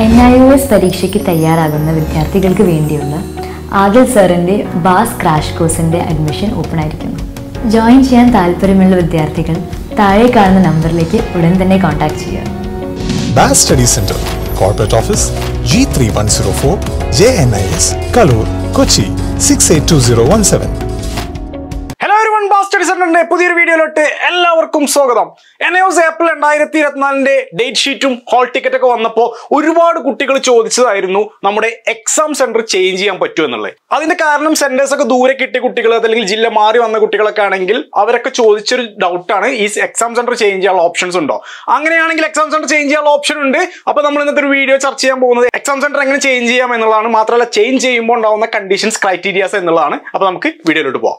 NIOS പരീക്ഷയ്ക്ക് തയ്യാറാകുന്ന വിദ്യാർത്ഥികൾക്ക് വേണ്ടിയുള്ള ആദിൽ സാറിൻ്റെ ബാസ് ക്രാഷ് കോഴ്സിൻ്റെ അഡ്മിഷൻ ഓപ്പൺ ആയിരിക്കുന്നു. ജോയിൻ ചെയ്യാൻ താല്പര്യമുള്ള വിദ്യാർത്ഥികൾ താഴെ കാണുന്ന നമ്പറിലേക്ക് ഉടൻ തന്നെ കോൺടാക്ട് ചെയ്യുക. Baas study centre, corporate office, G3104, JNIS, Kaloor, Kochi 682017. പുതിയൊരു വീഡിയോയിലോട്ട് എല്ലാവർക്കും സ്വാഗതം. NIOS ഏപ്രിൽ 2024 ഡേറ്റ് ഷീറ്റും ഹോൾ ടിക്കറ്റ് ഒക്കെ വന്നപ്പോൾ ഒരുപാട് കുട്ടികൾ ചോദിച്ചതായിരുന്നു നമ്മുടെ എക്സാം സെന്റർ ചേഞ്ച് ചെയ്യാൻ പറ്റുമോ എന്നുള്ളത്. അതിന്റെ കാരണം സെന്റേഴ്സ് ഒക്കെ ദൂരെ കിട്ടിയ കുട്ടികൾ അല്ലെങ്കിൽ ജില്ല മാറി വന്ന കുട്ടികളൊക്കെ ആണെങ്കിൽ അവരൊക്കെ ചോദിച്ചൊരു ഡൗട്ടാണ്, ഈ എക്സാം സെന്റർ ചേഞ്ച് ചെയ്യാനുള്ള ഓപ്ഷൻസ് ഉണ്ടോ? അങ്ങനെയാണെങ്കിൽ എക്സാം സെന്റർ ചേഞ്ച് ചെയ്യാനുള്ള ഓപ്ഷൻ ഉണ്ട്. അപ്പൊ നമ്മൾ ഇന്നത്തെ ഒരു വീഡിയോ ചർച്ച ചെയ്യാൻ പോകുന്നത് എക്സാം സെന്റർ എങ്ങനെ ചേഞ്ച് ചെയ്യാം എന്നുള്ളതാണ്. മാത്രമല്ല ചേഞ്ച് ചെയ്യുമ്പോൾ ഉണ്ടാവുന്ന കണ്ടീഷൻസ്, ക്രൈറ്റീരിയാസ് എന്നുള്ളതാണ്. അപ്പൊ നമുക്ക് വീഡിയോയിലോട്ട് പോവാം.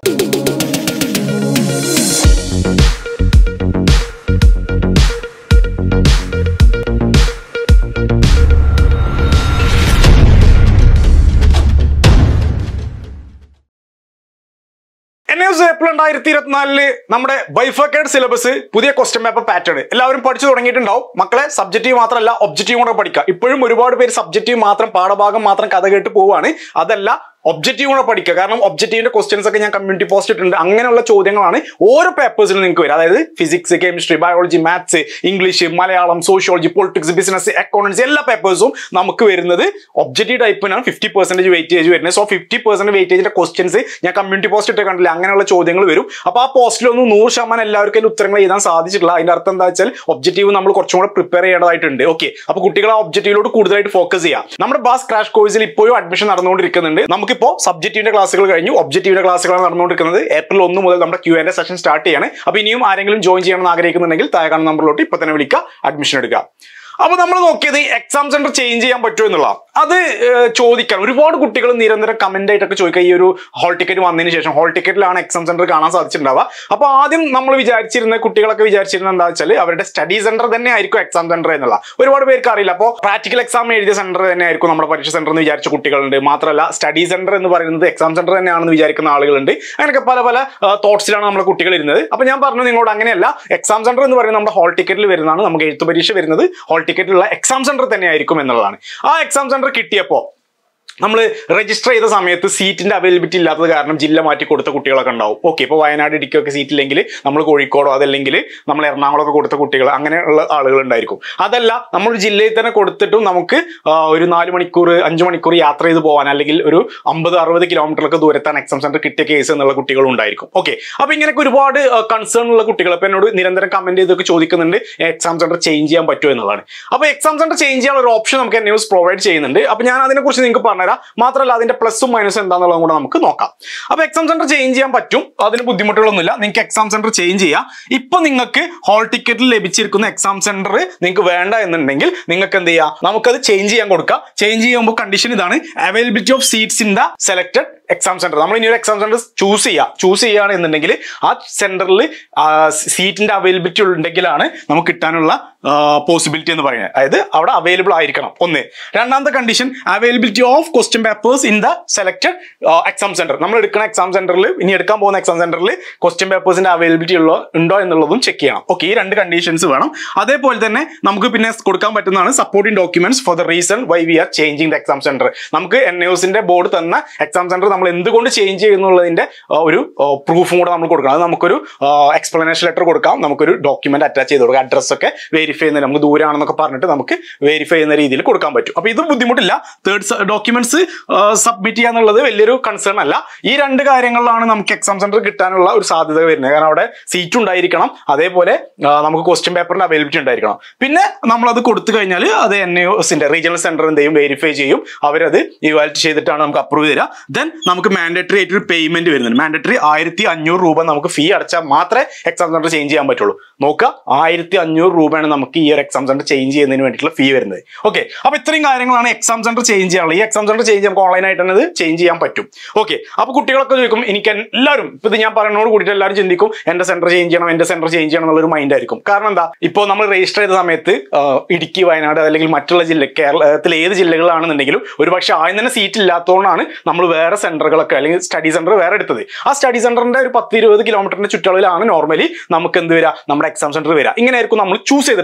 NIOS ഏപ്രിൽ 2024 നമ്മുടെ ബൈഫർക്കേഡ് സിലബസ്, പുതിയ ക്വസ്റ്റ്യൻ പേപ്പർ പാറ്റേൺ എല്ലാവരും പഠിച്ചു തുടങ്ങിയിട്ടുണ്ടാവും. മക്കളെ സബ്ജക്റ്റീവ് മാത്രമല്ല ഒബ്ജക്റ്റീവ് കൂടെ പഠിക്കുക. ഇപ്പോഴും ഒരുപാട് പേര് സബ്ജക്റ്റീവ് മാത്രം, പാഠഭാഗം മാത്രം കഥ കേട്ട് പോവാണ്. അതല്ല, ഒബ്ജക്റ്റീവ് കൂടെ പഠിക്കുക. കാരണം ഒബ്ജക്റ്റീവിന്റെ ക്വസ്റ്റ്യൻസ് ഒക്കെ ഞാൻ കമ്മ്യൂണിറ്റി പോസ്റ്റ് ഇട്ടിട്ടുണ്ട്. അങ്ങനെയുള്ള ചോദ്യങ്ങളാണ് ഓരോ പേപ്പേഴ്സിലും നിങ്ങൾക്ക് വരും. അതായത് physics, chemistry, biology, maths, English, Malayalam, sociology, politics, business, accountancy എല്ലാ പേപ്പേഴ്സും നമുക്ക് വരുന്നത് ഒബ്ജക്റ്റീവ് ടൈപ്പിനാണ് 50% വെയിറ്റേജ് വരുന്നത്. സോ 50% വെയിറ്റേജിന്റെ ക്വസ്റ്റ്യൻസ് ഞാൻ കമ്മ്യൂണിറ്റി പോസ്റ്റ് ഇട്ട് കണ്ടില്ല. അങ്ങനെയുള്ള ചോദ്യങ്ങൾ വരും. അപ്പൊ ആ പോസ്റ്റിലൊന്നും 100% എല്ലാവർക്കും ഉത്തരങ്ങൾ എഴുതാൻ സാധിച്ചിട്ടില്ല. അതിന്റെ അർത്ഥം എന്താ വെച്ചാൽ ഒബ്ജക്റ്റീവ് നമ്മൾ കുറച്ചും കൂടെ പ്രിപ്പയർ ചെയ്യേണ്ടതായിട്ടുണ്ട്. ഓക്കെ, അപ്പൊ കുട്ടികൾ ആ ഒബ്ജക്റ്റീവിലോട്ട് കൂടുതലായിട്ട് ഫോക്കസ് ചെയ്യാം. നമ്മുടെ ബാസ് ക്രാഷ് കോഴ്സിൽ ഇപ്പോഴും അഡ്മിഷൻ നടന്നുകൊണ്ടിരിക്കുന്നുണ്ട്. നമുക്കിപ്പോ സബ്ജക്റ്റീവിന്റെ ക്ലാസ്സുകൾ കഴിഞ്ഞു, ഒബ്ജക്റ്റീവിന്റെ ക്ലാസ്സുകളാണ് നടന്നുകൊണ്ടിരിക്കുന്നത്. ഏപ്രിൽ 1 മുതൽ നമ്മുടെ Q&A സെഷൻ സ്റ്റാർട്ട് ചെയ്യാണ്. അപ്പൊ ഇനിയും ആരെങ്കിലും ജോയിൻ ചെയ്യണമെന്ന് ആഗ്രഹിക്കുന്നുണ്ടെങ്കിൽ താഴെ കാണുന്ന നമ്പറിലോട്ട് ഇപ്പൊ തന്നെ വിളിക്കുക, അഡ്മിഷൻ എടുക്കുക. അപ്പൊ നമ്മൾ നോക്കിയത് എക്സാം സെന്റർ ചേഞ്ച് ചെയ്യാൻ പറ്റുമോ എന്നുള്ള അത് ചോദിക്കാൻ ഒരുപാട് കുട്ടികൾ നിരന്തരം കമന്റ് ആയിട്ടൊക്കെ ചോദിക്കുക. ഈ ഒരു ഹോൾ ടിക്കറ്റ് വന്നതിന് ശേഷം ഹോൾ ടിക്കറ്റിലാണ് എക്സാം സെന്റർ കാണാൻ സാധിച്ചിട്ടുണ്ടാവുക. അപ്പൊ ആദ്യം നമ്മൾ വിചാരിച്ചിരുന്ന കുട്ടികളൊക്കെ വിചാരിച്ചിരുന്നത് എന്താ വെച്ചാൽ അവരുടെ സ്റ്റഡി സെന്റർ തന്നെ ആയിരിക്കും എക്സാം സെന്റർ എന്നുള്ള ഒരുപാട് പേർക്ക് അറിയില്ല. അപ്പോൾ പ്രാക്ടിക്കൽ എക്സാം എഴുതിയ സെന്റർ തന്നെ ആയിരിക്കും നമ്മുടെ പരീക്ഷ സെന്റർ എന്ന് വിചാരിച്ച കുട്ടികളുണ്ട്. മാത്രമല്ല സ്റ്റഡി സെന്റർ എന്ന് പറയുന്നത് എക്സാം സെന്റർ തന്നെയാണെന്ന് വിചാരിക്കുന്ന ആളുകളുണ്ട്. അങ്ങനെയൊക്കെ പല പല തോട്ട്സിലാണ് നമ്മുടെ കുട്ടികൾ ഇരുന്നത്. അപ്പൊ ഞാൻ പറഞ്ഞു നിങ്ങളോട് അങ്ങനെയല്ല, എക്സാം സെന്റർ എന്ന് പറയുന്നത് നമ്മുടെ ഹോൾ ടിക്കറ്റിൽ വരുന്നതാണ്. നമുക്ക് എഴുത്ത് പരീക്ഷ വരുന്നത് ഹോൾ ടിക്കറ്റിലുള്ള എക്സാം സെന്റർ തന്നെ ആയിരിക്കും എന്നുള്ളതാണ്. ആ എക്സാം സെന്റർ കിട്ടിയപ്പോൾ നമ്മൾ രജിസ്റ്റർ ചെയ്ത സമയത്ത് സീറ്റിന്റെ അവൈലബിലിറ്റി ഇല്ലാത്തത് കാരണം ജില്ല മാറ്റി കൊടുത്ത കുട്ടികളൊക്കെ ഉണ്ടാവും. ഓക്കെ, ഇപ്പോൾ വയനാട്, ഇടുക്കിയൊക്കെ സീറ്റ് ഇല്ലെങ്കിൽ നമ്മൾ കോഴിക്കോടോ അതല്ലെങ്കിൽ നമ്മൾ എറണാകുളമൊക്കെ കൊടുത്ത കുട്ടികൾ, അങ്ങനെയുള്ള ആളുകൾ ഉണ്ടായിരിക്കും. അതല്ല, നമ്മൾ ജില്ലയിൽ തന്നെ കൊടുത്തിട്ടും നമുക്ക് ഒരു 4 മണിക്കൂർ 5 മണിക്കൂർ യാത്ര ചെയ്ത് പോകാൻ അല്ലെങ്കിൽ ഒരു 50-60 കിലോമീറ്ററൊക്കെ ദൂരത്താണ് എക്സാം സെന്റർ കിട്ടിയ കേസ് എന്നുള്ള കുട്ടികളും ഉണ്ടായിരിക്കും. ഓക്കെ, അപ്പൊ ഇങ്ങനെയൊക്കെ ഒരുപാട് കൺസേൺ ഉള്ള കുട്ടികൾ ഇപ്പൊ എന്നോട് നിരന്തരം കമന്റ് ചെയ്തൊക്കെ ചോദിക്കുന്നുണ്ട് എക്സാം സെന്റർ ചേഞ്ച് ചെയ്യാൻ പറ്റുമോ എന്നുള്ളതാണ്. അപ്പൊ എക്സാം സെന്റർ ചേഞ്ച് ചെയ്യാനുള്ള ഒരു ഓപ്ഷൻ നമുക്ക് NIOS പ്രൊവൈഡ് ചെയ്യുന്നുണ്ട്. അപ്പൊ ഞാൻ അതിനെക്കുറിച്ച് നിങ്ങൾക്ക് പറഞ്ഞു. മാത്രമല്ല അതിന്റെ പ്ലസും മൈനസും എന്താണെന്നുള്ളതും കൂടെ നമുക്ക് നോക്കാം. അപ്പൊ എക്സാം സെന്റർ ചേഞ്ച് ചെയ്യാൻ പറ്റും, അതിന് ബുദ്ധിമുട്ടുകളൊന്നുമില്ല. നിങ്ങൾക്ക് എക്സാം സെന്റർ ചേഞ്ച് ചെയ്യാം. ഇപ്പൊ നിങ്ങൾക്ക് ഹോൾ ടിക്കറ്റിൽ ലഭിച്ചിരിക്കുന്ന എക്സാം സെന്റർ നിങ്ങൾക്ക് വേണ്ട എന്നുണ്ടെങ്കിൽ നിങ്ങൾക്ക് എന്ത് ചെയ്യാം, നമുക്കത് ചേഞ്ച് ചെയ്യാൻ കൊടുക്കാം. ചേഞ്ച് ചെയ്യുമ്പോൾ കണ്ടീഷൻ ഇതാണ്: availability of seats in the selected exam centre. നമ്മൾ ഇനി ഒരു എക്സാം സെന്റർ ചൂസ് ചെയ്യുകയാണെന്നുണ്ടെങ്കിൽ ആ സെന്ററിൽ സീറ്റിന്റെ അവൈലബിലിറ്റി ഉണ്ടെങ്കിലാണ് നമുക്ക് കിട്ടാനുള്ള പോസിബിലിറ്റി എന്ന് പറയുന്നത്. അതായത് അവിടെ അവൈലബിൾ ആയിരിക്കണം ഒന്ന്. രണ്ടാമത്തെ condition availability of question papers in the selected exam centre. നമ്മൾ എടുക്കുന്ന എക്സാം സെന്ററിൽ, ഇനി എടുക്കാൻ പോകുന്ന എക്സാം സെന്ററിൽ ക്വസ്റ്റ്യൻ പേപ്പേഴ്സിന്റെ അവൈലബിലിറ്റി ഉണ്ടോ എന്നുള്ളതും ചെക്ക് ചെയ്യണം. ഓക്കെ, ഈ 2 കണ്ടീഷൻസ് വേണം. അതേപോലെ തന്നെ നമുക്ക് പിന്നെ കൊടുക്കാൻ പറ്റുന്നതാണ് supporting documents for the reason why we are changing the exam centre. നമുക്ക് NIOSന്റെ ബോർഡ് തന്ന എക്സാം സെന്റർ നമ്മൾ എന്തുകൊണ്ട് ചേഞ്ച് ചെയ്യുന്നുള്ളതിന്റെ ഒരു പ്രൂഫും കൂടെ നമ്മൾ കൊടുക്കണം. അത് നമുക്കൊരു എക്സ്പ്ലനേഷൻ ലെറ്റർ കൊടുക്കാം, നമുക്കൊരു ഡോക്യുമെന്റ് അറ്റാച്ച് ചെയ്ത് കൊടുക്കാം. അഡ്രസ് ഒക്കെ വെരിഫൈ ചെയ്യുന്നതിന് നമുക്ക് ദൂരാണെന്നൊക്കെ പറഞ്ഞിട്ട് നമുക്ക് വെരിഫൈ ചെയ്യുന്ന രീതിയിൽ കൊടുക്കാൻ പറ്റും. അപ്പൊ ഇത് ബുദ്ധിമുട്ടില്ല. തേർഡ് ഡോക്യുമെന്റ്സ് സബ്മിറ്റ് ചെയ്യാന്നുള്ളത് വലിയൊരു കൺസേൺ അല്ല. ഈ 2 കാര്യങ്ങളിലാണ് നമുക്ക് എക്സാം സെന്റർ കിട്ടാനുള്ള ഒരു സാധ്യത വരുന്നത്. കാരണം അവിടെ സീറ്റ് ഉണ്ടായിരിക്കണം, അതേപോലെ നമുക്ക് ക്വസ്റ്റ്യൻ പേപ്പറിന്റെ അവൈലബിലിറ്റി ഉണ്ടായിരിക്കണം. പിന്നെ നമ്മളത് കൊടുത്തു കഴിഞ്ഞാൽ അത് NIOSന്റെ റീജിയണൽ സെന്റർ എന്ത് ചെയ്യും, വെരിഫൈ ചെയ്യും. അവരത് ഇവാലുവേറ്റ് ചെയ്തിട്ടാണ് നമുക്ക് അപ്രൂവ് തരിക. ദെൻ നമുക്ക് മാൻഡേറ്ററി ആയിട്ടൊരു പേയ്മെന്റ് വരുന്നുണ്ട്. മാൻഡേറ്ററി 1500 രൂപ നമുക്ക് ഫീ അടച്ചാൽ മാത്രമേ എക്സാം സെന്റർ ചേഞ്ച് ചെയ്യാൻ പറ്റുള്ളൂ. നോക്കുക, 1500 രൂപയാണ് നമുക്ക് ഈ ഒരു എക്സാം സെന്റർ ചേഞ്ച് ചെയ്യുന്നതിന് വേണ്ടിയിട്ടുള്ള ഫീ വരുന്നത്. ഓക്കെ, അപ്പൊ ഇത്രയും കാര്യങ്ങളാണ് എക്സാം സെന്റർ ചേഞ്ച് ചെയ്യാനുള്ളത്. ഈ എക്സാം സെന്റർ ചേഞ്ച് നമുക്ക് ഓൺലൈൻ ആയിട്ട് തന്നെ ചേഞ്ച് ചെയ്യാൻ പറ്റും. ഓക്കെ, അപ്പൊ കുട്ടികളൊക്കെ ചോദിക്കും, എനിക്ക് എല്ലാവരും ഇപ്പൊ ഇത് ഞാൻ പറയുന്നതോട് കൂടിയിട്ട് എല്ലാവരും ചിന്തിക്കും എന്റെ സെന്റർ ചേഞ്ച് ചെയ്യണം എന്നുള്ളൊരു മൈൻഡ് ആയിരിക്കും. കാരണം എന്താ, ഇപ്പോൾ നമ്മൾ രജിസ്റ്റർ ചെയ്ത സമയത്ത് ഇടുക്കി, വയനാട് അല്ലെങ്കിൽ മറ്റുള്ള കേരളത്തിലെ ഏത് ജില്ലകളാണെന്നുണ്ടെങ്കിലും ഒരുപക്ഷെ ആദ്യം തന്നെ സീറ്റ് ഇല്ലാത്തതുകൊണ്ടാണ് നമ്മൾ വേറെ സെന്ററുകളൊക്കെ അല്ലെങ്കിൽ സ്റ്റഡി സെന്റർ വേറെ എടുത്തത്. ആ സ്റ്റഡി സെന്ററിന്റെ ഒരു 10-20 കിലോമീറ്ററിന്റെ ചുറ്റളവിലാണ് നോർമലി നമുക്ക് എന്ത് വരിക, നമ്മുടെ എക്സാം സെന്റർ വരിക. ഇങ്ങനെ ആയിരിക്കും നമ്മൾ ചൂസ് ചെയ്തിട്ടുണ്ടാവുക.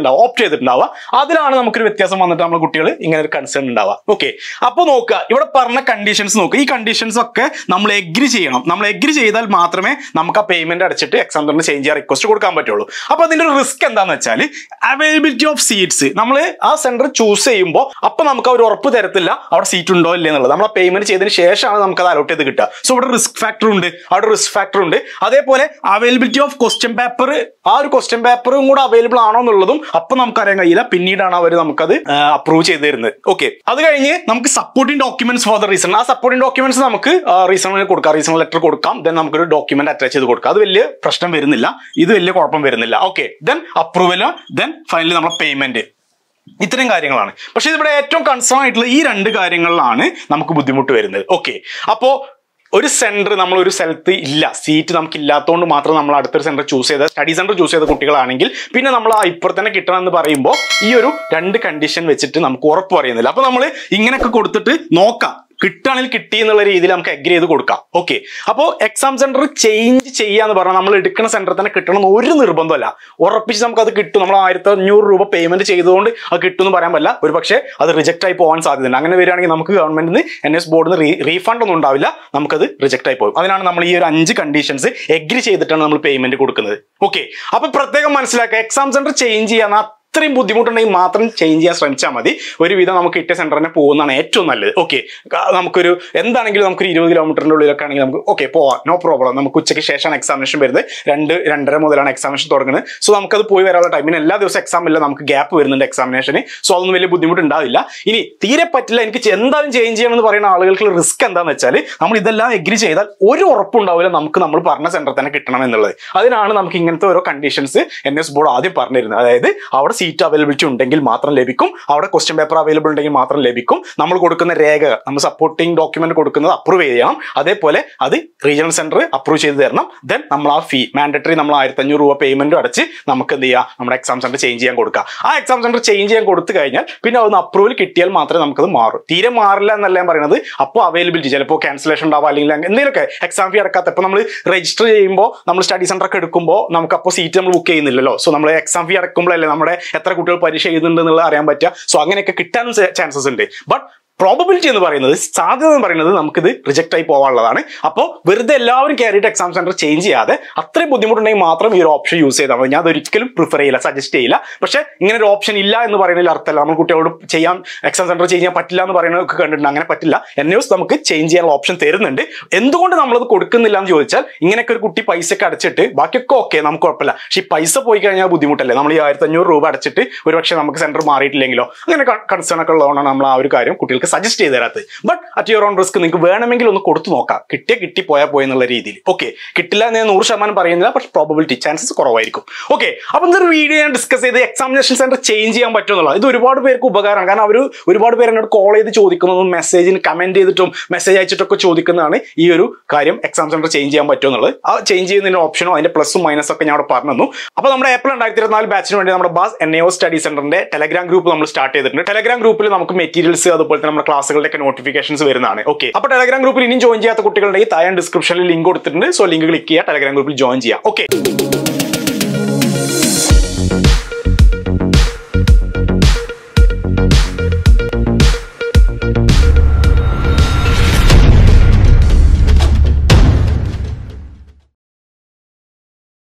ചെയ്തിട്ടുണ്ടാവുക, ഓപ്റ്റ് ചെയ്തിട്ടുണ്ടാവുക. അതിലാണ് നമുക്കൊരു വ്യത്യാസം വന്നിട്ട് നമ്മുടെ കുട്ടികൾ ഇങ്ങനെ ഒരു കൺസേൺ ഉണ്ടാവുക. ഓക്കെ, അപ്പോൾ നോക്കുക, ഇവിടെ പറഞ്ഞ കണ്ടീഷൻസ് നോക്കുക. ഈ കണ്ടീഷൻസ് ഒക്കെ നമ്മൾ എഗ്രി ചെയ്യണം. നമ്മൾ എഗ്രി ചെയ്താൽ മാത്രമേ നമുക്ക് ആ പേയ്മെന്റ് അടച്ചിട്ട് എക്സാം സെന്ററിന് ചേഞ്ച് ചെയ്യാൻ റിക്വസ്റ്റ് കൊടുക്കാൻ പറ്റുള്ളൂ. അപ്പോൾ അതിന്റെ ഒരു റിസ്ക് എന്താണെന്ന് വെച്ചാൽ അവൈലബിലിറ്റി ഓഫ് സീറ്റ്സ്. നമ്മൾ ആ സെന്റർ ചൂസ് ചെയ്യുമ്പോൾ അപ്പോൾ നമുക്ക് അവർ ഉറപ്പ് തരത്തില്ല അവിടെ സീറ്റ് ഉണ്ടോ ഇല്ലേ എന്നുള്ളത്. നമ്മൾ ആ പേയ്മെന്റ് ചെയ്തതിന് ശേഷമാണ് നമുക്ക് അത് അലോട്ട് ചെയ്ത് കിട്ടുക. സോ ഇവിടെ റിസ്ക് ഫാക്ടർ ഉണ്ട്, അവിടെ റിസ്ക് ഫാക്ടർ ഉണ്ട്. അതേപോലെ അവൈലബിലിറ്റി ഓഫ് ക്വസ്റ്റ്യൻ പേപ്പർ, ആ ഒരു ക്വസ്റ്റ്യൻ പേപ്പറും കൂടെ അവൈലബിൾ ആണോ എന്നുള്ളതും അപ്പം നമുക്ക് അറിയാൻ കഴിയില്ല. പിന്നീടാണ് അവർ നമുക്കത് അപ്രൂവ് ചെയ്ത് തരുന്നത്. ഓക്കെ, അത് കഴിഞ്ഞ് നമുക്ക് supporting documents for the reason. ആ സപ്പോർട്ടിംഗ് ഡോക്യുമെന്റ്സ് നമുക്ക് റീസണിൽ കൊടുക്കാം, റീസൺ ലെറ്റർ കൊടുക്കാം. ദെൻ നമുക്കൊരു ഡോക്യുമെന്റ് അറ്റാച്ച് ചെയ്ത് കൊടുക്കാം. അത് വലിയ പ്രശ്നം വരുന്നില്ല, ഇത് വലിയ കുഴപ്പം വരുന്നില്ല. Okay, then approval, then finally നമ്മളെ പേയ്മെന്റ്. ഇത്തരം കാര്യങ്ങളാണ്. പക്ഷെ ഇവിടെ ഏറ്റവും കൺസേൺ ആയിട്ടുള്ള ഈ രണ്ട് കാര്യങ്ങളിലാണ് നമുക്ക് ബുദ്ധിമുട്ട് വരുന്നത്. ഓക്കെ, അപ്പോൾ ഒരു സെന്റർ നമ്മൾ ഒരു സ്ഥലത്ത് ഇല്ല, സീറ്റ് നമുക്ക് ഇല്ലാത്തതുകൊണ്ട് മാത്രം നമ്മൾ അടുത്തൊരു സെന്റർ ചൂസ് ചെയ്ത, സ്റ്റഡി സെന്റർ ചൂസ് ചെയ്ത കുട്ടികളാണെങ്കിൽ പിന്നെ നമ്മൾ ഇപ്പോൾ തന്നെ കിട്ടണം എന്ന് പറയുമ്പോൾ ഈ ഒരു രണ്ട് കണ്ടീഷൻ വെച്ചിട്ട് നമുക്ക് ഉറപ്പ് പറയുന്നില്ല. അപ്പൊ നമ്മൾ ഇങ്ങനെയൊക്കെ കൊടുത്തിട്ട് നോക്കാം, കിട്ടുകയാണെങ്കിൽ കിട്ടി എന്നുള്ള രീതിയിൽ നമുക്ക് അഗ്രി ചെയ്ത് കൊടുക്കാം. ഓക്കെ, അപ്പോൾ എക്സാം സെന്റർ ചേഞ്ച് ചെയ്യാന്ന് പറഞ്ഞാൽ നമ്മൾ എടുക്കുന്ന സെന്റർ തന്നെ കിട്ടണം എന്ന് ഒരു നിർബന്ധമല്ല. ഉറപ്പിച്ച് നമുക്ക് അത് കിട്ടും. നമ്മൾ 1500 രൂപ പേയ്മെന്റ് ചെയ്തുകൊണ്ട് അത് കിട്ടും എന്ന് പറയാൻ പറ്റില്ല. ഒരു പക്ഷേ അത് റിജക്ട് ആയി പോകാൻ സാധ്യതയുണ്ട്. അങ്ങനെ വരികയാണെങ്കിൽ നമുക്ക് ഗവൺമെന്റിന് NS ബോർഡിൽ നിന്ന് റീഫണ്ട് ഒന്നും ഉണ്ടാവില്ല, നമുക്കത് റിജക്ട് ആയി പോകും. അതിനാണ് നമ്മൾ ഈ ഒരു 5 കണ്ടീഷൻസ് എഗ്രി ചെയ്തിട്ടാണ് നമ്മൾ പേയ്മെന്റ് കൊടുക്കുന്നത്. ഓക്കെ, അപ്പൊ പ്രത്യേകം മനസ്സിലാക്കുക, എക്സാം സെന്റർ ചേഞ്ച് ചെയ്യാൻ അത്രയും ബുദ്ധിമുട്ടുണ്ടെങ്കിൽ മാത്രം ചേഞ്ച് ചെയ്യാൻ ശ്രമിച്ചാൽ മതി. ഒരുവിധം നമുക്ക് കിട്ടിയ സെന്റർ തന്നെ പോകുന്നതാണ് ഏറ്റവും നല്ലത്. ഓക്കെ, നമുക്കൊരു എന്താണെങ്കിലും നമുക്കൊരു 20 കിലോമീറ്ററിന്റെ ഉള്ളിലൊക്കെ ആണെങ്കിൽ നമുക്ക് ഓക്കെ പോവാം, നോ പ്രോബ്ലം. നമുക്ക് ഉച്ചയ്ക്ക് ശേഷമാണ് എക്സാമിനേഷൻ വരുന്നത്, 2-2:30 മുതലാണ് എക്സാമിനേഷൻ തുടങ്ങുന്നത്. സോ നമുക്കത് പോയി വരാനുള്ള ടൈമിന് എല്ലാ ദിവസവും എക്സാം ഇല്ല, നമുക്ക് ഗ്യാപ്പ് വരുന്നുണ്ട് എക്സാമിനേഷന്. സോ അതൊന്നും വലിയ ബുദ്ധിമുട്ടുണ്ടാവില്ല. ഇനി തീരെ പറ്റില്ല, എനിക്ക് എന്തായാലും ചേഞ്ച് ചെയ്യണമെന്ന് പറയുന്ന ആളുകൾക്ക് റിസ്ക് എന്താണെന്ന് വെച്ചാൽ നമ്മൾ ഇതെല്ലാം എഗ്രി ചെയ്താൽ ഒരു ഉറപ്പുണ്ടാവില്ല നമുക്ക് നമ്മൾ പറഞ്ഞ സെന്റർ തന്നെ കിട്ടണം എന്നുള്ളത്. അതിനാണ് നമുക്ക് ഇങ്ങനത്തെ ഓരോ കണ്ടീഷൻസ് NS ബോർഡ് ആദ്യം പറഞ്ഞിരുന്നത്. അതായത് അവിടെ സീറ്റ് അവൈലബിലിറ്റി ഉണ്ടെങ്കിൽ മാത്രം ലഭിക്കും, അവിടെ ക്വസ്റ്റ്യൻ പേപ്പർ അവൈലബിൾ ഉണ്ടെങ്കിൽ മാത്രം ലഭിക്കും, നമ്മൾ കൊടുക്കുന്ന രേഖ, നമ്മൾ സപ്പോർട്ടിംഗ് ഡോക്യുമെന്റ് കൊടുക്കുന്നത് അപ്രൂവ് ചെയ്യണം, അതേപോലെ അത് റീജിയണൽ സെന്റർ അപ്രൂവ് ചെയ്ത് തരണം. ദെൻ നമ്മൾ ആ ഫീ മാൻഡറ്ററി നമ്മൾ 1500 രൂപ പേയ്മെന്റും അടച്ച് നമുക്ക് എന്ത് ചെയ്യുക, നമ്മുടെ എക്സാം സെന്റർ ചേഞ്ച് ചെയ്യാൻ കൊടുക്കുക. ആ എക്സാം സെന്റർ ചേഞ്ച് ചെയ്യാൻ കൊടുത്തു കഴിഞ്ഞാൽ പിന്നെ അതൊന്ന് അപ്രൂവൽ കിട്ടിയാൽ മാത്രമേ നമുക്കത് മാറും. തീരെ മാറില്ല എന്നല്ല ഞാൻ പറയുന്നത്. അപ്പോൾ അവൈലബിലിറ്റി ചിലപ്പോൾ ക്യാൻസലേഷൻ ഉണ്ടാവുക, അല്ലെങ്കിൽ എന്തെങ്കിലുമൊക്കെ എക്സാം ഫീ അടക്കാത്ത, ഇപ്പോൾ നമ്മൾ രജിസ്റ്റർ ചെയ്യുമ്പോൾ നമ്മൾ സ്റ്റഡി സെന്റർ ഒക്കെ എടുക്കുമ്പോൾ നമുക്ക് അപ്പോൾ സീറ്റ് നമ്മൾ ബുക്ക് ചെയ്യുന്നില്ലല്ലോ. സോ നമ്മൾ എക്സാം ഫീ അടക്കുമ്പോഴല്ലേ നമ്മുടെ എത്ര കുട്ടികൾ പരീക്ഷ എഴുതുന്നുണ്ട് എന്നുള്ളത് അറിയാൻ പറ്റുക. സോ അങ്ങനെയൊക്കെ കിട്ടാനും ചാൻസസ് ഉണ്ട്. ബട്ട് പ്രോബബിലിറ്റി എന്ന് പറയുന്നത്, സാധ്യത എന്ന് പറയുന്നത് നമുക്കിത് റിജക്റ്റ് ആയി പോകാനുള്ളതാണ്. അപ്പോൾ വെറുതെ എല്ലാവരും കയറിയിട്ട് എക്സാം സെന്റർ ചേഞ്ച് ചെയ്യാതെ അത്രയും ബുദ്ധിമുട്ടുണ്ടെങ്കിൽ മാത്രം ഈ ഒരു ഓപ്ഷൻ യൂസ് ചെയ്താൽ മതി. ഞാൻ അതൊരിക്കലും പ്രിഫർ ചെയ്യില്ല, സജസ്റ്റ് ചെയ്യില്ല. പക്ഷേ ഇങ്ങനെ ഒരു ഓപ്ഷൻ ഇല്ല എന്ന് പറയുന്നതിൽ അർത്ഥമല്ല. നമ്മൾ കുട്ടികളോട് ചെയ്യാൻ എക്സാം സെന്റർ ചേഞ്ച് ചെയ്യാൻ പറ്റില്ല എന്ന് പറയുന്നതൊക്കെ കണ്ടിട്ടുണ്ട്. അങ്ങനെ പറ്റില്ല. NS നമുക്ക് ചേഞ്ച് ചെയ്യാനുള്ള ഓപ്ഷൻ തരുന്നുണ്ട്. എന്തുകൊണ്ട് നമ്മളത് കൊടുക്കുന്നില്ല എന്ന് ചോദിച്ചാൽ, ഇങ്ങനെയൊക്കെ ഒരു കുട്ടി പൈസ ഒക്കെ അടച്ചിട്ട് ബാക്കിയൊക്കെ ഓക്കെ, നമുക്ക് കുഴപ്പമില്ല. പക്ഷേ ഈ പൈസ പോയി കഴിഞ്ഞാൽ ബുദ്ധിമുട്ടല്ലേ. നമ്മൾ ഈ 1500 രൂപ അടച്ചിട്ട് ഒരു പക്ഷേ നമുക്ക് സെന്റർ മാറിയിട്ടില്ലെങ്കിലോ അങ്ങനെ കൺസേൺ ഒക്കെ ഉള്ളതുകൊണ്ടാണ് നമ്മൾ ആ ഒരു കാര്യം കുട്ടികൾക്ക് സജസ്റ്റ് ചെയ്ത് തരാത്തത്. But at your own risk നിങ്ങൾക്ക് വേണമെങ്കിൽ ഒന്ന് കൊടുത്തു നോക്കാം, കിട്ടി പോയാൽ പോയെന്നുള്ള രീതിയിൽ. ഓക്കെ, കിട്ടില്ല എന്ന് ഞാൻ 100% പറയുന്നില്ല, പക്ഷെ പ്രോബബിലിറ്റി ചാൻസസ് കുറവായിരിക്കും. ഓക്കെ, അപ്പം ഇതൊരു വീഡിയോ ഞാൻ ഡിസ്കസ് ചെയ്ത് എക്സാമിനേഷൻ സെന്റർ ചേഞ്ച് ചെയ്യാൻ പറ്റുമെന്നുള്ളത്. ഇത് ഒരുപാട് പേർക്ക് ഉപകാരമാണ്. കാരണം അവർ ഒരുപാട് പേര് എന്നോട് കോൾ ചെയ്ത് ചോദിക്കുന്നതും മെസ്സേജിന് കമന്റ് ചെയ്തിട്ടും മെസ്സേജ് അയച്ചിട്ടൊക്കെ ചോദിക്കുന്നതാണ് ഈ ഒരു കാര്യം, എക്സാം സെന്റർ ചേഞ്ച് ചെയ്യാൻ പറ്റുമെന്നുള്ളത്. ആ ചേഞ്ച് ചെയ്യുന്നതിന്റെ ഓപ്ഷനോ അതിന്റെ പ്ലസും മൈനസും ഒക്കെ ഞാൻ അവിടെ പറഞ്ഞു തന്നു. അപ്പോൾ നമ്മുടെ ഏപ്രിൽ 2024 ബാച്ചിന് വേണ്ടി നമ്മുടെ ബാസ് NAO സ്റ്റഡി സെന്ററിന്റെ ടെലഗ്രാം ഗ്രൂപ്പ് നമ്മൾ സ്റ്റാർട്ട് ചെയ്തിട്ടുണ്ട്. ടെലഗ്രാം ഗ്രൂപ്പിൽ നമുക്ക് മെറ്റീരിയൽസ് അതുപോലെ തന്നെ നമ്മുടെ ക്ലാസ്സുകളുടെ നോട്ടിഫിക്കേഷൻസ് വരുന്നതാണ്. ഓക്കെ, അപ്പോൾ ടെലഗ്രാം ഗ്രൂപ്പിൽ ഇനിയും ജോയിൻ ചെയ്യാത്ത കുട്ടികളുടെ താഴെ ഡിസ്ക്രിപ്ഷനിൽ ലിങ്ക് കൊടുത്തിട്ടുണ്ട്. സോ ലിങ്ക് ക്ലിക്ക് ചെയ്യുക, ടെലഗ്രാം ഗ്രൂപ്പിൽ ജോയിൻ ചെയ്യാം. ഓക്കെ.